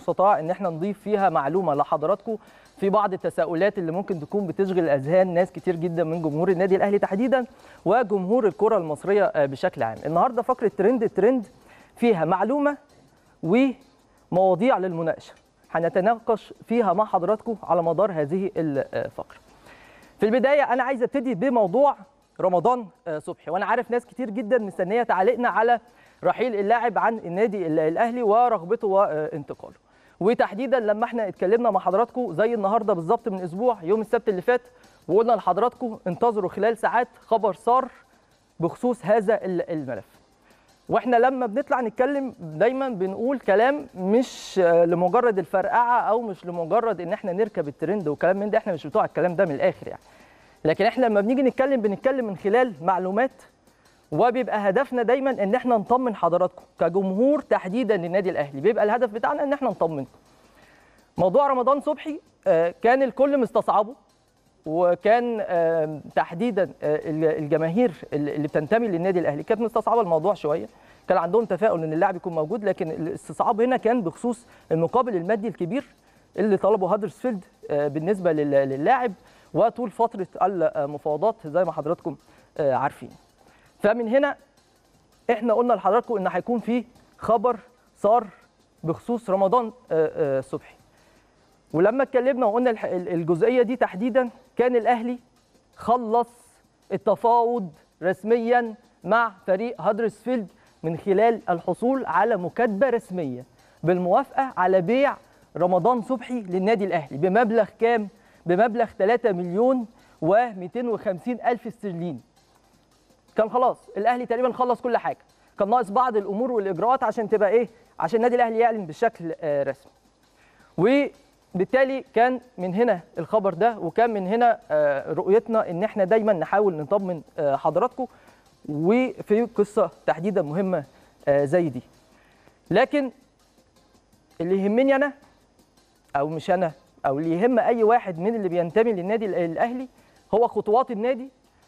استطاع ان احنا نضيف فيها معلومه لحضراتكم في بعض التساؤلات اللي ممكن تكون بتشغل اذهان ناس كتير جدا من جمهور النادي الاهلي تحديدا وجمهور الكره المصريه بشكل عام. النهارده فقره الترند فيها معلومه ومواضيع للمناقشه هنتناقش فيها مع حضراتكم على مدار هذه الفقره. في البدايه انا عايز ابتدي بموضوع رمضان صبحي، وانا عارف ناس كتير جدا مستنيه تعليقنا على رحيل اللاعب عن النادي الاهلي ورغبته وانتقاله. وتحديدا لما احنا اتكلمنا مع حضراتكم زي النهارده بالظبط من اسبوع يوم السبت اللي فات، وقلنا لحضراتكم انتظروا خلال ساعات خبر صار بخصوص هذا الملف. واحنا لما بنطلع نتكلم دايما بنقول كلام مش لمجرد الفرقعه او مش لمجرد ان احنا نركب الترند وكلام من ده، احنا مش بتوع الكلام ده من الاخر يعني. لكن احنا لما بنيجي نتكلم بنتكلم من خلال معلومات، وبيبقى هدفنا دايما ان احنا نطمن حضراتكم كجمهور تحديدا للنادي الاهلي، بيبقى الهدف بتاعنا ان احنا نطمنكم. موضوع رمضان صبحي كان الكل مستصعبه، وكان تحديدا الجماهير اللي بتنتمي للنادي الاهلي كانت مستصعبه الموضوع شويه، كان عندهم تفاؤل ان اللاعب يكون موجود، لكن الاستصعاب هنا كان بخصوص المقابل المادي الكبير اللي طلبه هدرسفيلد بالنسبه للاعب وطول فتره المفاوضات زي ما حضراتكم عارفين. فمن هنا احنا قلنا لحضراتكم ان هيكون في خبر صار بخصوص رمضان صبحي. ولما اتكلمنا وقلنا الجزئيه دي تحديدا، كان الاهلي خلص التفاوض رسميا مع فريق هدرسفيلد من خلال الحصول على مكاتبه رسميه بالموافقه على بيع رمضان صبحي للنادي الاهلي بمبلغ كام؟ بمبلغ 3 مليون و250 ألف استرليني. كان خلاص الاهلي تقريبا خلص كل حاجه، كان ناقص بعض الامور والاجراءات عشان تبقى ايه؟ عشان النادي الاهلي يعلن بشكل رسمي. وبالتالي كان من هنا الخبر ده، وكان من هنا رؤيتنا ان احنا دايما نحاول نطمن حضراتكم وفي قصه تحديدا مهمه زي دي. لكن اللي يهمني انا، او مش انا، او اللي يهم اي واحد من اللي بينتمي للنادي الاهلي، هو خطوات النادي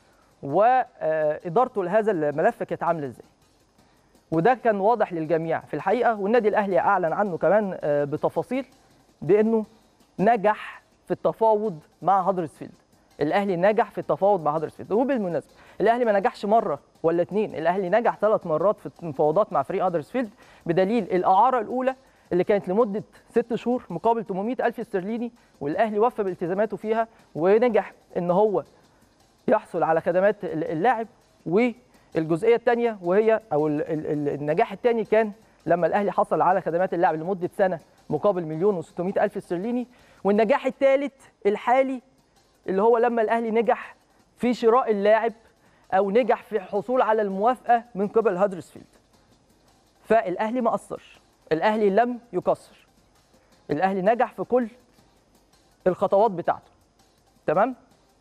وادارته لهذا الملف كانت عامله ازاي. وده كان واضح للجميع في الحقيقه، والنادي الاهلي اعلن عنه كمان بتفاصيل بانه نجح في التفاوض مع هدرسفيلد. الاهلي نجح في التفاوض مع هدرسفيلد، وبالمناسبه الاهلي ما نجحش مره ولا اتنين، الاهلي نجح 3 مرات في المفاوضات مع فريق هدرسفيلد، بدليل الاعاره الاولى اللي كانت لمده 6 شهور مقابل 800 ألف استرليني، والاهلي وفى بالتزاماته فيها ونجح ان هو يحصل على خدمات اللاعب. والجزئيه الثانيه وهي او النجاح الثاني كان لما الاهلي حصل على خدمات اللاعب لمده سنه مقابل 1,600,000 ألف استرليني. والنجاح الثالث الحالي اللي هو لما الاهلي نجح في شراء اللاعب او نجح في الحصول على الموافقه من قبل هدرسفيلد. فالاهلي ما قصرش، الاهلي لم يقصر، الاهلي نجح في كل الخطوات بتاعته. تمام؟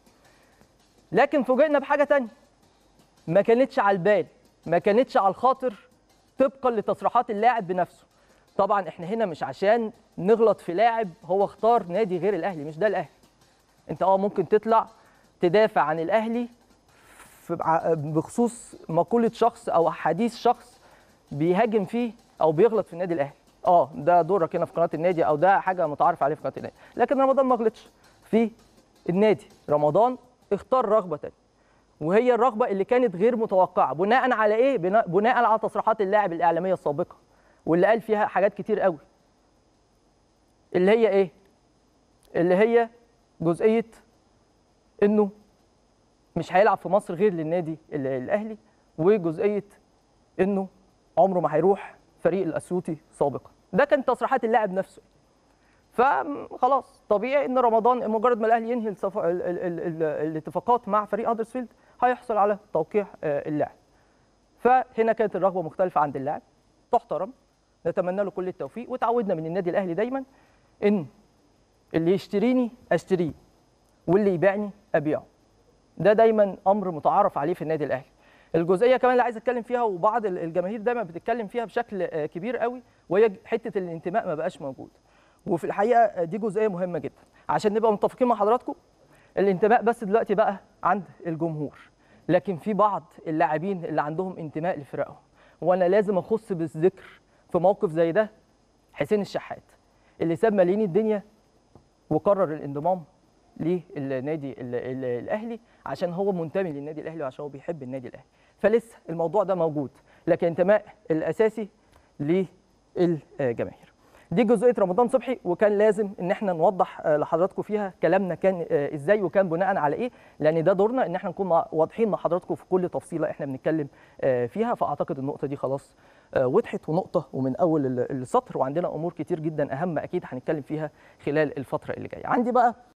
لكن فوجئنا بحاجه ثانيه ما كانتش على البال، ما كانتش على الخاطر طبقا لتصريحات اللاعب بنفسه. طبعا احنا هنا مش عشان نغلط في لاعب هو اختار نادي غير الاهلي، مش ده الاهلي. انت ممكن تطلع تدافع عن الاهلي بخصوص مقوله شخص او حديث شخص بيهاجم فيه او بيغلط في النادي الاهلي. ده دورك هنا في قناه النادي، او ده حاجه متعارف عليه في قناه النادي. لكن رمضان ما غلطش في النادي، رمضان اختار رغبه ثانيه، وهي الرغبه اللي كانت غير متوقعه. بناء على ايه؟ بناء على تصريحات اللاعب الاعلاميه السابقه، واللي قال فيها حاجات كتير قوي، اللي هي ايه؟ اللي هي جزئيه انه مش هيلعب في مصر غير للنادي الاهلي، وجزئيه انه عمره ما هيروح فريق الاسيوطي سابقا. ده كانت تصريحات اللاعب نفسه. فخلاص طبيعي ان رمضان مجرد ما الاهلي ينهي الاتفاقات مع فريق هدرسفيلد هيحصل على توقيع اللاعب. فهنا كانت الرغبه مختلفه عند اللاعب، تحترم، نتمنى له كل التوفيق. وتعودنا من النادي الاهلي دايما ان اللي يشتريني اشتريه واللي يبيعني ابيعه. ده دايما امر متعارف عليه في النادي الاهلي. الجزئيه كمان اللي عايز اتكلم فيها وبعض الجماهير دايما بتتكلم فيها بشكل كبير قوي، وهي حته الانتماء ما بقاش موجود. وفي الحقيقه دي جزئيه مهمه جدا عشان نبقى متفقين مع حضراتكم. الانتماء بس دلوقتي بقى عند الجمهور، لكن في بعض اللاعبين اللي عندهم انتماء لفرقهم، وانا لازم اخص بالذكر في موقف زي ده حسين الشحات. اللي ساب ملايين الدنيا وقرر الانضمام للنادي الاهلي عشان هو منتمي للنادي الاهلي وعشان هو بيحب النادي الاهلي. فلسه الموضوع ده موجود، لكن الانتماء الاساسي للجماهير. دي جزئيه رمضان صبحي، وكان لازم ان احنا نوضح لحضراتكم فيها كلامنا كان ازاي وكان بناء على ايه، لان ده دورنا ان احنا نكون واضحين مع حضراتكم في كل تفصيله احنا بنتكلم فيها. فاعتقد النقطه دي خلاص وضحت، ونقطه ومن اول السطر، وعندنا امور كتير جدا اهم اكيد هنتكلم فيها خلال الفتره اللي جايه. عندي بقى